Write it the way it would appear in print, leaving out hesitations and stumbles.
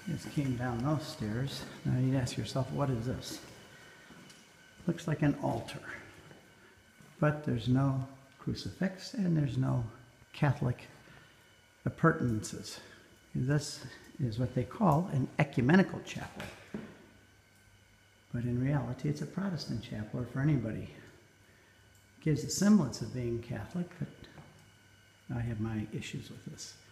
just came down those stairs. Now you'd ask yourself, what is this? Looks like an altar, but there's no crucifix and there's no Catholic appurtenances. This is what they call an ecumenical chapel. But in reality, it's a Protestant chapel, or for anybody. It gives the semblance of being Catholic, but I have my issues with this.